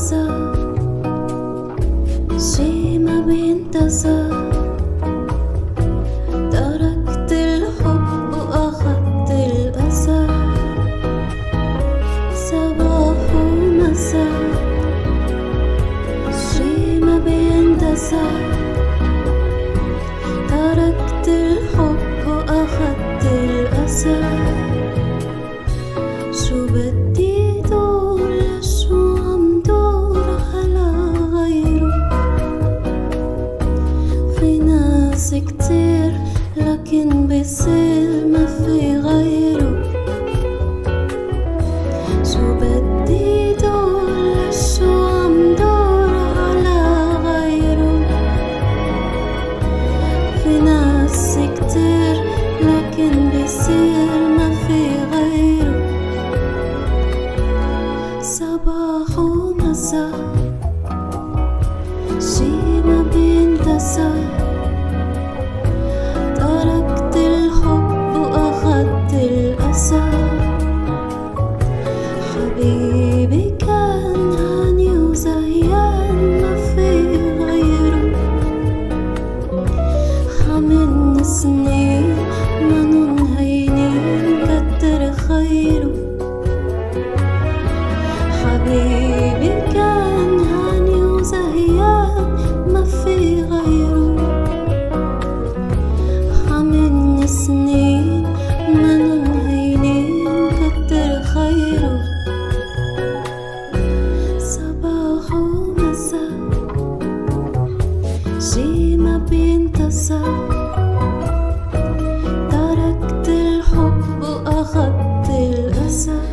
وأسى، شي ما بينتسى. تركت الحب وأخدت الأسى، صباح ومساء، شي ما بينتسى. تركت الحب وأخدت الأسى. شو بدي دور لشو عم دور على غيره؟ في ناس كتير لكن بيصير ما في غيره. شو بدي دور لشو عم دور على غيره؟ في ناس كتير لكن بيصير ما في غيره. صباح ومساء، شي ما بينتسى. تركت الحب وأخدت الأسى. حبيبي كان هاني وزهيان ما في غيره. خمن سنين منن هينين كتر خيره. حبيبي كان هاني وزهيان ما في غيره. خمن سنين منن هينين كتر خيره. صباح ومساء، شي ما بينتسى. تركت الحب وأخدت الأسى.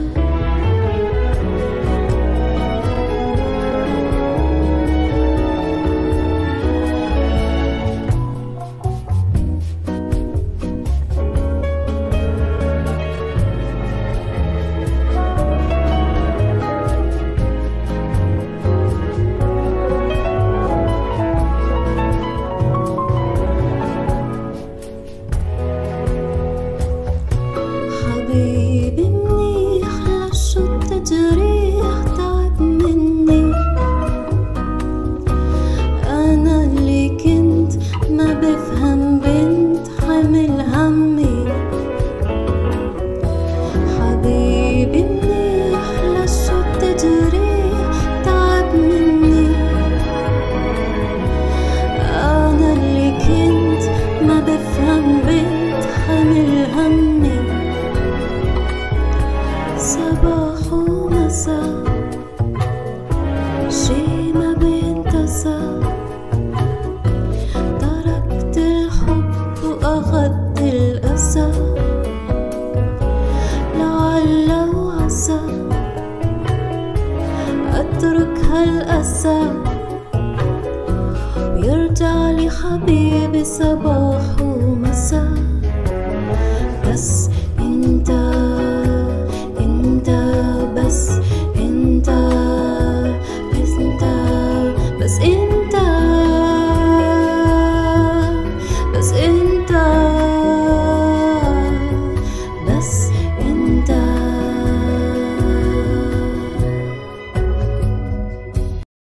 حبيبي منيح لشو التجريح تعب مني. أنا اللي كنت ما بفهم بنت حمل همي. حبيبي منيح لشو التجريح تعب مني. أنا اللي كنت ما بفهم بنت حمل همي. صباح ومساء، شي ما بينتسى. تركت الحب وأخدت الأسى. لعل وعسى أترك هالأسى ويرجع لي حبيبي صباح